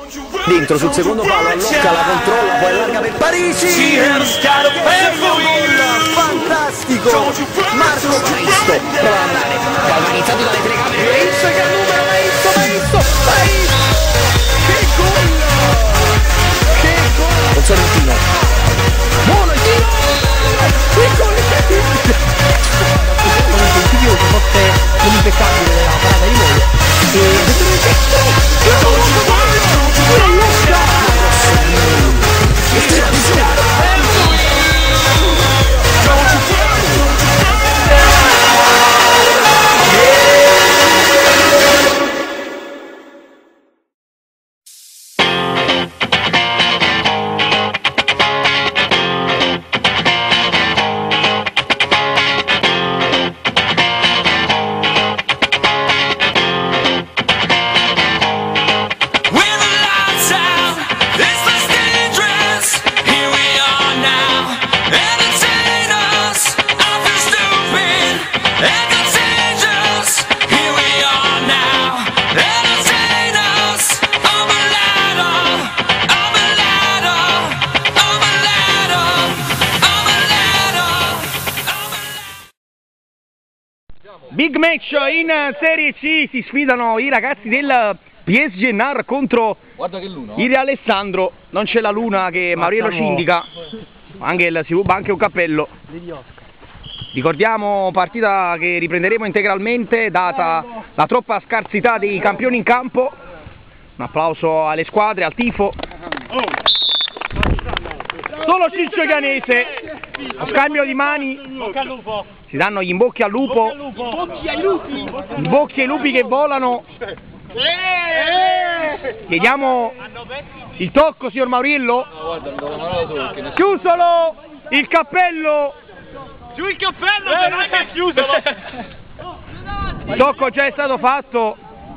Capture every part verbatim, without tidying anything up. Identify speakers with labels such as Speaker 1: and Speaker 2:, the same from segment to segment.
Speaker 1: dentro sul secondo palo, allocca, la controlla, poi allarga per Parisi, fantastico, Marco Maisto prova ad andare, galvanizzato dalle telecamere, Maisto che numero, Maisto, Maisto, Maisto, che gol, che gol, con Sorrentino, buono il tiro, che gol incredibile, comunque un video che forse non impeccabile della parata di Molo, e dentro il testo, che gol,
Speaker 2: big match in Serie C, si sfidano i ragazzi del P S G Nar contro il Real Alessandro. Non c'è la luna che Mauriello ci indica, anche il, si ruba anche un cappello. Ricordiamo partita che riprenderemo integralmente data la troppa scarsità dei campioni in campo. Un applauso alle squadre, al tifo. Solo Ciccio Chianese, lo scambio di mani, si danno gli imbocchi al lupo, imbocchi ai lupi che volano. Chiediamo il tocco, signor Mauriello. Chiusolo, il cappello.
Speaker 3: Giù il cappello, però è chiusolo.
Speaker 2: Il tocco già è stato fatto.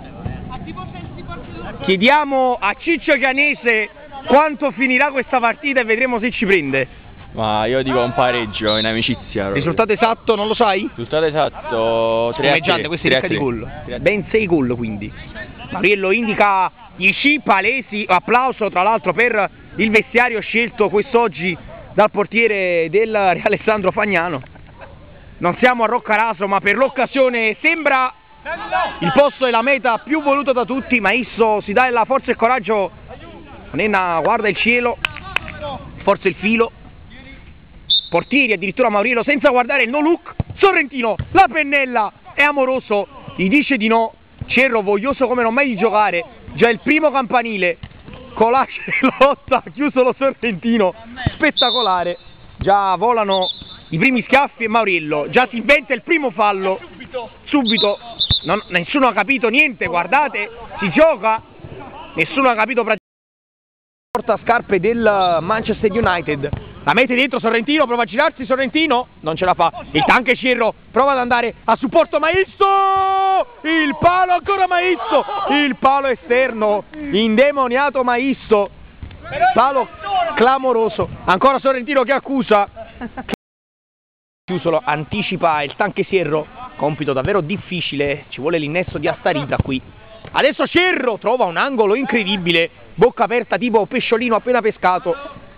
Speaker 2: Chiediamo a Ciccio Chianese quanto finirà questa partita e vedremo se ci prende.
Speaker 4: Ma io dico un pareggio in amicizia.
Speaker 2: Risultato esatto non lo sai?
Speaker 4: Risultato esatto tre a tre.
Speaker 2: Questo è ricca di gol. Ben sei gol quindi. Mauriello indica gli sci palesi. Applauso tra l'altro per il vestiario scelto quest'oggi dal portiere del Real Alessandro Fagnano. Non siamo a Roccaraso, ma per l'occasione sembra il posto e la meta più voluta da tutti. Maisto si dà la forza e il coraggio. Nenna guarda il cielo, forza il filo. Portieri addirittura Mauriello senza guardare il no look. Sorrentino, la pennella, è amoroso, gli dice di no. Cerro voglioso come non mai di giocare. Già il primo campanile. Colace lotta, chiuso lo Sorrentino, spettacolare. Già volano i primi schiaffi e Mauriello già si inventa il primo fallo. Subito, non, nessuno ha capito niente, guardate, si gioca, nessuno ha capito praticamente. Portascarpe del Manchester United, la mette dentro Sorrentino, prova a girarsi Sorrentino, non ce la fa, il tanque Cerro prova ad andare a supporto Maisto, il palo ancora Maisto, il palo esterno, indemoniato Maisto, palo clamoroso, ancora Sorrentino che accusa, Chiusolo anticipa il tanque Cerro, compito davvero difficile, ci vuole l'innesto di Astarita qui. Adesso Cerro trova un angolo incredibile, bocca aperta tipo pesciolino appena pescato.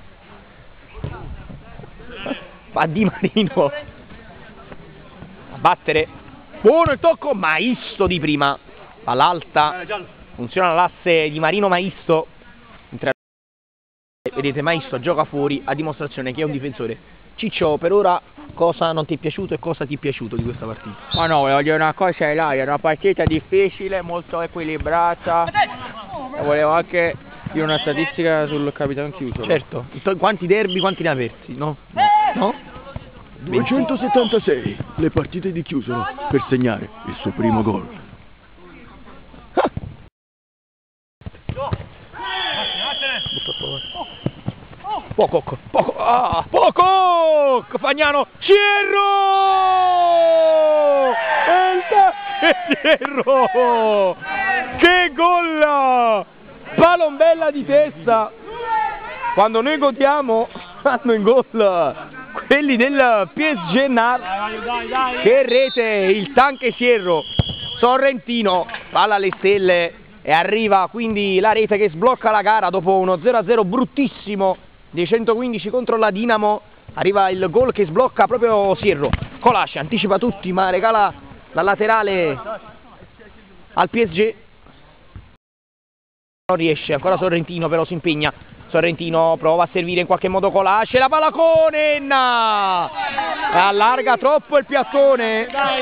Speaker 2: Fa Di Marino a battere, buono il tocco, Maisto di prima, all'alta, funziona l'asse Di Marino Maisto. Vedete Maisto gioca fuori a dimostrazione che è un difensore. Ciccio, per ora cosa non ti è piaciuto e cosa ti è piaciuto di questa partita?
Speaker 4: Ma no, voglio dire una cosa è là, è una partita difficile, molto equilibrata. E volevo anche dire una statistica sul capitano Chiusolo.
Speaker 2: Certo, quanti derby, quanti ne ha persi, no? No?
Speaker 5: duecentosettantasei le partite di Chiusolo per segnare il suo primo gol.
Speaker 2: Poco, poco, ah, poco, Fagnano, Cerro, Cerro, che gol, palombella di testa, quando noi gotiamo vanno in gol quelli del P S G Nar, che rete, il tanque Cerro, Sorrentino, palla alle stelle, e arriva quindi la rete che sblocca la gara dopo uno zero a zero bruttissimo dei centoquindici contro la Dinamo. Arriva il gol che sblocca proprio Sierro. Colace anticipa tutti ma regala la laterale al P S G. Non riesce, ancora Sorrentino però si impegna. Sorrentino prova a servire in qualche modo Colace, la palla con Enna! Allarga troppo il piattone.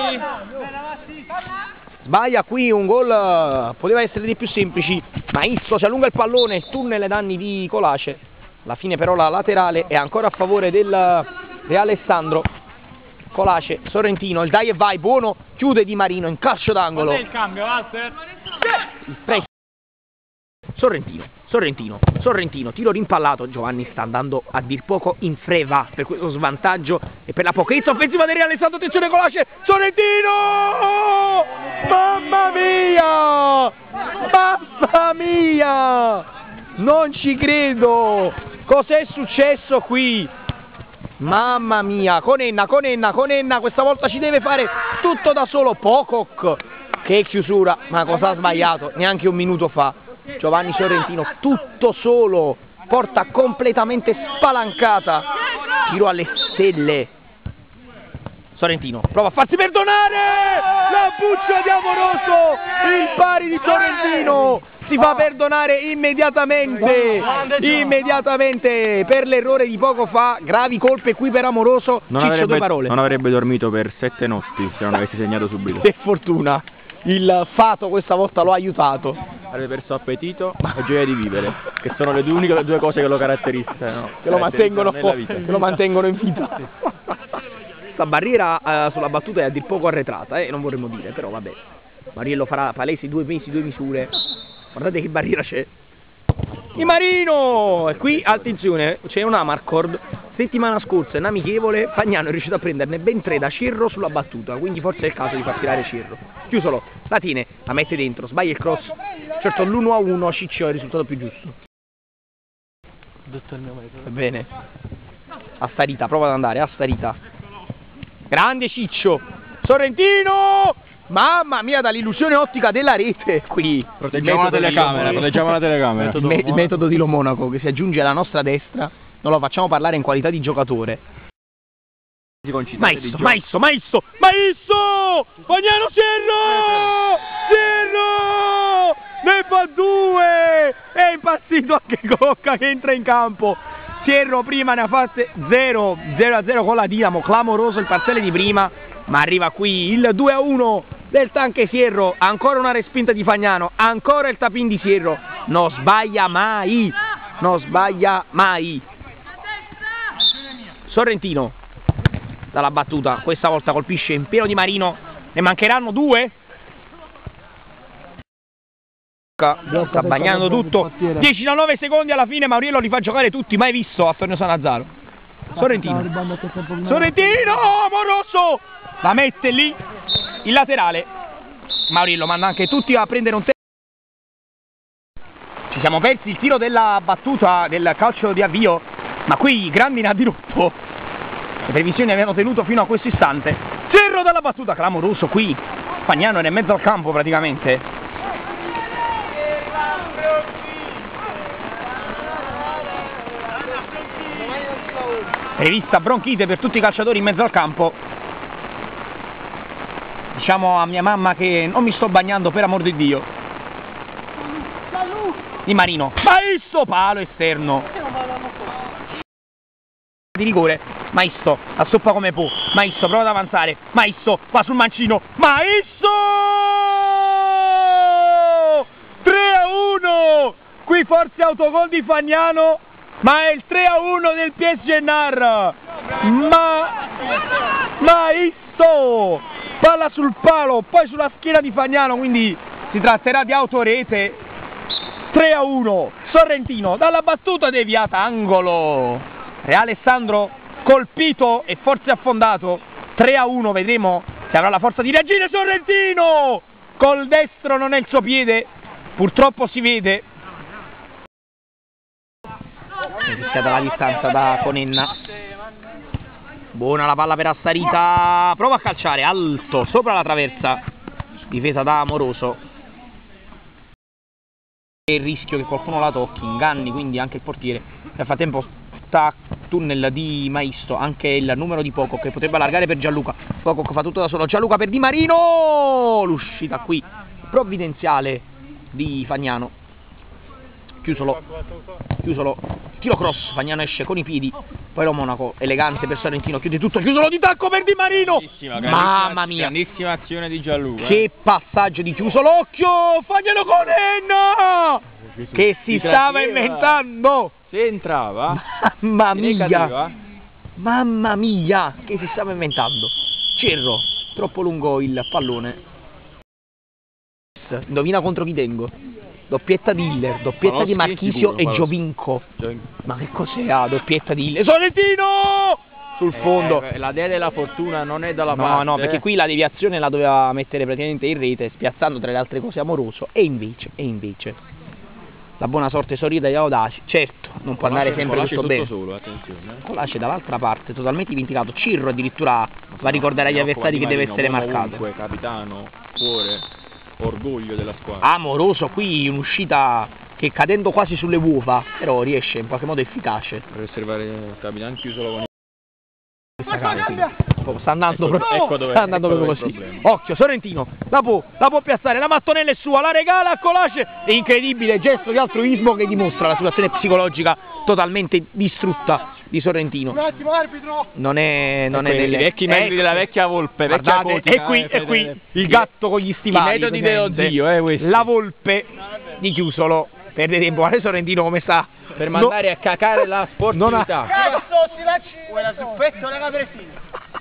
Speaker 2: Sbaglia qui un gol, poteva essere dei più semplici, ma Isso si allunga il pallone, tunnel ai danni di Colace. Alla fine però la laterale è ancora a favore del Reale Sandro. Colace, Sorrentino, il dai e vai, buono, chiude Di Marino in calcio d'angolo.
Speaker 3: il cambio, Walter?
Speaker 2: Il pre- Sorrentino, Sorrentino, Sorrentino, tiro rimpallato. Giovanni sta andando a dir poco in freva per questo svantaggio e per la pochezza offensiva del Reale Sandro. Attenzione Colace, Sorrentino! Mamma mia! Mamma mia! Non ci credo! Cos'è successo qui? Mamma mia, Conenna, Conenna, Conenna, questa volta ci deve fare tutto da solo. Pococ, che chiusura, ma cosa ha sbagliato? Neanche un minuto fa. Giovanni Sorrentino tutto solo, porta completamente spalancata, tiro alle stelle. Sorrentino prova a farsi perdonare, la buccia di Amoroso, il pari di Sorrentino, si fa perdonare immediatamente, immediatamente per l'errore di poco fa. Gravi colpe qui per Amoroso.
Speaker 4: Non
Speaker 2: Ciccio,
Speaker 4: avrebbe,
Speaker 2: due parole.
Speaker 4: non avrebbe dormito per sette notti se non avessi segnato subito.
Speaker 2: Per fortuna il fato questa volta lo ha aiutato.
Speaker 4: Avrebbe perso appetito e gioia di vivere, che sono le due uniche due cose che lo caratterizzano,
Speaker 2: Che lo mantengono,
Speaker 4: nella vita.
Speaker 2: che lo mantengono in vita. Questa barriera eh, sulla battuta è a dir poco arretrata, eh, non vorremmo dire, però vabbè. Mariello farà palesi due mesi, due misure. Guardate che barriera c'è. Di Marino! E qui, attenzione, c'è un Amarcord. Settimana scorsa in amichevole Fagnano è riuscito a prenderne ben tre da Cerro sulla battuta, quindi forse è il caso di far tirare Cerro. Chiusolo, la tiene, la mette dentro, sbaglia il cross. Certo l'uno a uno Ciccio è il risultato più giusto. Bene. A Starita, prova ad andare, a Starita. Grande Ciccio. Sorrentino! Mamma mia, dall'illusione ottica della rete qui.
Speaker 4: Proteggiamo la telecamera, proteggiamo la telecamera.
Speaker 2: Il, me il metodo di Lo Monaco che si aggiunge alla nostra destra. Non lo facciamo parlare in qualità di giocatore. Maisto, Maisto, Maisto, Maisto! Fagnano Cerro! Cerro! Ne fa due! È impazzito anche Cocca che entra in campo. Cerro prima ne ha fatte zero, zero a zero con la Dinamo, clamoroso il parziale di prima, ma arriva qui il due a uno del tanque Sierro, ancora una respinta di Fagnano, ancora il tapin di Sierro, non sbaglia mai, non sbaglia mai. Sorrentino dalla battuta, questa volta colpisce in pieno Di Marino, ne mancheranno due? Sta bagnando tutto, dieci da nove secondi alla fine, Mauriello li fa giocare tutti, mai visto a Torneo Sanazzaro. Sorrentino, Sorrentino, Amoroso, la mette lì, il laterale, Mauriello manda anche tutti a prendere un tempo. Ci siamo persi il tiro della battuta del calcio di avvio, ma qui Grandine ha dirotto, le previsioni avevano tenuto fino a questo istante. Cerro dalla battuta, clamoroso qui, Fagnano era in mezzo al campo praticamente. Prevista bronchite per tutti i calciatori in mezzo al campo. Diciamo a mia mamma che non mi sto bagnando per amor di Dio. Di Marino, Maisto, palo esterno di rigore. Maisto, assoppa come può. Maisto prova ad avanzare. Maisto va sul mancino. Maisto tre a uno. Qui forse autogol di Fagnano, ma è il tre a uno del P S G Nar. Ma Maisto palla sul palo, poi sulla schiena di Fagnano, quindi si tratterà di autorete. Tre a uno. Sorrentino dalla battuta deviata, angolo. Reale Sandro colpito e forse affondato. Tre a uno, vedremo se avrà la forza di reagire. Sorrentino col destro, non è il suo piede, purtroppo si vede. È rischiata la distanza da Conenna. Buona la palla per Astarita, prova a calciare alto sopra la traversa, difesa da Amoroso. il rischio che qualcuno la tocchi, inganni quindi anche il portiere. Nel frattempo sta tunnel di Maisto, anche il numero di Poco che potrebbe allargare per Gianluca. Poco che fa tutto da solo, Gianluca per Di Marino, l'uscita qui provvidenziale di Fagnano. Chiusolo, chiusolo, tiro cross, Fagnano esce con i piedi, poi lo Monaco, elegante per Sorrentino, chiude tutto, chiusolo di tacco per Di Marino, mamma mia,
Speaker 4: grandissima azione di Gianluca,
Speaker 2: che
Speaker 4: eh.
Speaker 2: passaggio di Chiusolo, occhio, Fagnano con Enna, che si stava inventando,
Speaker 4: se entrava,
Speaker 2: mamma mia, mamma mia, che si stava inventando, Cerro, troppo lungo il pallone, indovina contro chi tengo. Doppietta di Hiller, doppietta Paloschi, di Marchisio sicuro, e Giovinco. Giovinco. Ma che cos'è? Ah, doppietta di Hiller. Sorrentino! Sul fondo.
Speaker 4: Eh, la dea della fortuna non è dalla
Speaker 2: no,
Speaker 4: parte.
Speaker 2: No, no, perché qui la deviazione la doveva mettere praticamente in rete, spiazzando tra le altre cose Amoroso. E invece, e invece, la buona sorte sorrida di Audaci. Certo, non può andare sempre tutto bene.
Speaker 4: Solo, attenzione.
Speaker 2: Colace dall'altra parte, totalmente dimenticato. Cirro addirittura va a ricordare agli avversari che deve essere marcato.
Speaker 4: Comunque, capitano, cuore. Orgoglio della squadra.
Speaker 2: Amoroso qui un'uscita che cadendo quasi sulle uova però riesce in qualche modo efficace
Speaker 4: per osservare il capitano Chiusolo con
Speaker 2: questa cara, sta andando
Speaker 4: ecco,
Speaker 2: proprio,
Speaker 4: ecco dove,
Speaker 2: sta andando
Speaker 4: ecco
Speaker 2: proprio così. Occhio Sorrentino la può, la può piazzare, la mattonella è sua, la regala a Colace, è incredibile gesto di altruismo che dimostra la situazione psicologica totalmente distrutta di Sorrentino.
Speaker 3: Un attimo arbitro,
Speaker 2: non è, non è delle...
Speaker 4: i vecchi membri eh, della vecchia Volpe,
Speaker 2: guardate,
Speaker 4: vecchia gotica,
Speaker 2: e qui,
Speaker 4: eh,
Speaker 2: e qui il gatto con gli stivali,
Speaker 4: i metodi dello zio, eh, questi.
Speaker 2: La Volpe di Chiusolo perde tempo, guarda Sorrentino come sta
Speaker 4: per mandare no. a cacare la sportività.
Speaker 3: cazzo si lasci quella zuppetto la capretina.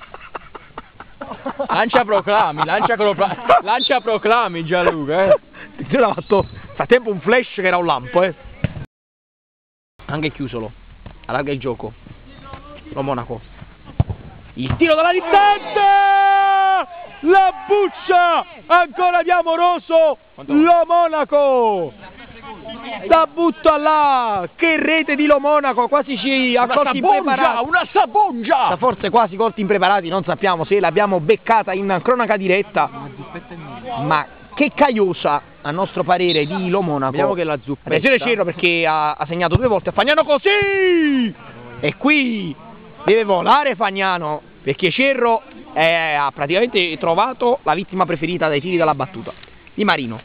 Speaker 4: Lancia proclami, lancia, lancia proclami Gianluca, eh.
Speaker 2: Ti ha fatto frattempo un flash che era un lampo, eh. Anche Chiusolo, allarga il gioco, lo Monaco, il tiro dalla distanza, la buccia ancora di Amoroso, lo Monaco, la butta là, che rete di lo Monaco, quasi ci ha colti impreparati,
Speaker 4: una sabongia,
Speaker 2: forse quasi colti impreparati, non sappiamo se l'abbiamo beccata in cronaca diretta, ma che caiosa a nostro parere di lo Monaco.
Speaker 4: Vediamo che la zuppetta.
Speaker 2: Attenzione Cerro perché ha, ha segnato due volte a Fagnano così, e qui deve volare Fagnano perché Cerro è, ha praticamente trovato la vittima preferita dai tiri dalla battuta. Di Marino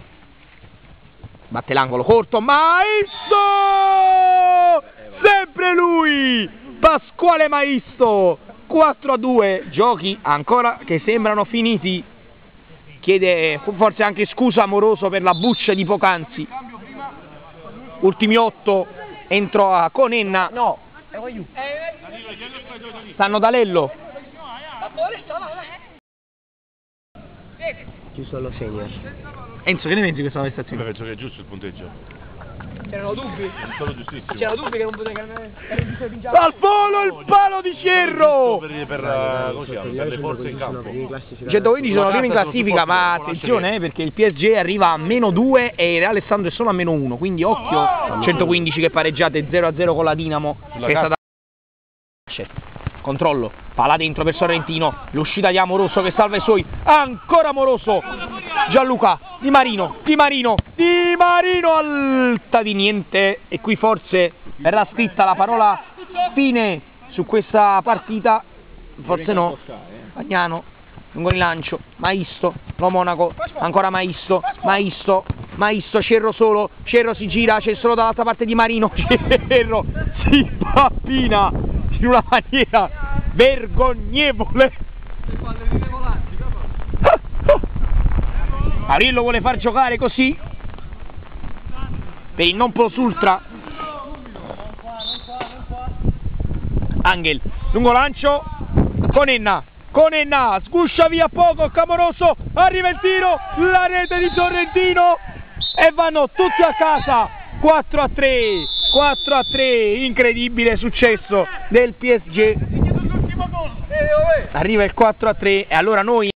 Speaker 2: batte l'angolo corto, Maisto, sempre lui, Pasquale Maisto, quattro a due, giochi ancora che sembrano finiti. Chiede forse anche scusa Amoroso per la buccia di poc'anzi. Ultimi otto, entrò con Enna, no, stanno Dalello. Chiusolo senior. Enzo, che ne pensi di questa prestazione?
Speaker 5: Penso che è giusto il punteggio.
Speaker 3: C'erano dubbi?
Speaker 5: È stato giustissimo.
Speaker 3: C'erano dubbi che non poteva cambiare.
Speaker 2: Al volo il palo di Cerro!
Speaker 5: Per, per, uh, come si chiama? Per le forze in campo.
Speaker 2: centoquindici sono primi in classifica, ma attenzione eh, perché il P S G arriva a meno due e il Real Alessandro è solo a meno uno, quindi occhio, centoquindici che pareggiate zero a zero con la Dinamo, che è stata... Controllo, palla dentro per Sorrentino, l'uscita di Amoroso che salva i suoi, ancora Amoroso, Gianluca, Di Marino, Di Marino, Di Marino, alta di niente, e qui forse verrà scritta la parola fine su questa partita, forse no, Fagnano, lungo il lancio, Maisto, lo Monaco, ancora Maisto, Maisto, Maisto, Cerro solo, Cerro si gira, c'è solo dall'altra parte Di Marino, Cerro si pappina in una maniera vergognevole. Arillo vuole far giocare così per il non plus ultra. Angel, lungo lancio, con Enna, con Enna, sguscia via poco, Amoroso, arriva il tiro, la rete di Sorrentino e vanno tutti a casa. quattro a tre, quattro a tre, incredibile successo del P S G. Arriva il quattro a tre e allora noi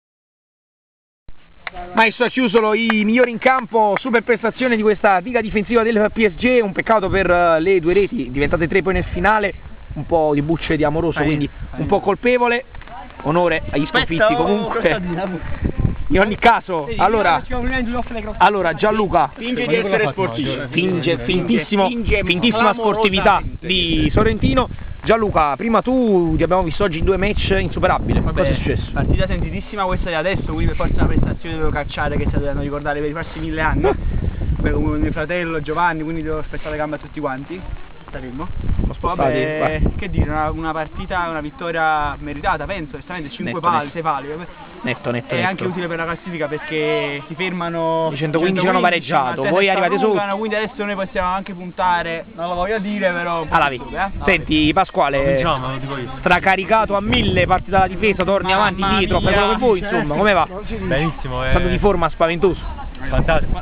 Speaker 2: Maestro Chiusolo i migliori in campo, super prestazione di questa diga difensiva del P S G, un peccato per le due reti, diventate tre poi nel finale, un po' di bucce di Amoroso, quindi un po' colpevole, onore agli sconfitti comunque. In ogni caso, allora, allora Gianluca
Speaker 4: Finge di essere sportivo.
Speaker 2: finge fintissimo,
Speaker 4: Finge
Speaker 2: fintissima sportività di Sorrentino. Gianluca, prima tu ti abbiamo visto oggi in due match insuperabili.
Speaker 3: Vabbè,
Speaker 2: Cosa è successo?
Speaker 3: partita sentitissima questa di adesso, quindi per forza una prestazione devo cacciare che si dovranno ricordare per i prossimi mille anni. Beh, come mio fratello Giovanni, quindi devo spezzare le gambe a tutti quanti. Staremo. Vabbè,
Speaker 2: vai.
Speaker 3: che dire, una, una partita, una vittoria meritata, penso, giustamente cinque
Speaker 2: Netto,
Speaker 3: pali,
Speaker 2: netto.
Speaker 3: sei pali.
Speaker 2: Netto, netto,
Speaker 3: È
Speaker 2: netto.
Speaker 3: anche utile per la classifica perché si fermano
Speaker 2: I centoquindici hanno pareggiato,
Speaker 3: ma
Speaker 2: voi
Speaker 3: si
Speaker 2: arrivate su.
Speaker 3: allungano, quindi adesso noi possiamo anche puntare, non lo voglio dire però un po'
Speaker 2: Alla
Speaker 3: più,
Speaker 2: vita.
Speaker 3: eh?
Speaker 2: Senti Pasquale, stracaricato a mille, parti dalla difesa, torni
Speaker 3: Mamma
Speaker 2: avanti, dietro, fai
Speaker 3: mia.
Speaker 2: quello che vuoi, insomma, come va?
Speaker 6: Benissimo, è
Speaker 2: Stato di forma spaventoso.
Speaker 6: fantastico.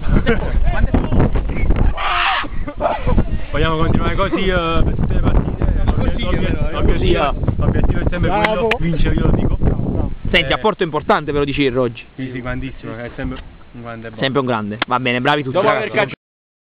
Speaker 6: Vogliamo continuare così eh, per tutte le partite. L'obiettivo l'obiettivo- l'obiettivo è sempre quello, vincere, io lo dico.
Speaker 2: Senti,
Speaker 6: Eh,
Speaker 2: apporto importante ve lo dici oggi.
Speaker 6: Sì, sì, grandissimo, è sempre un grande
Speaker 2: Sempre un grande. Va bene, bravi tutti
Speaker 4: Dopo aver
Speaker 2: ragazzi.
Speaker 4: cacciato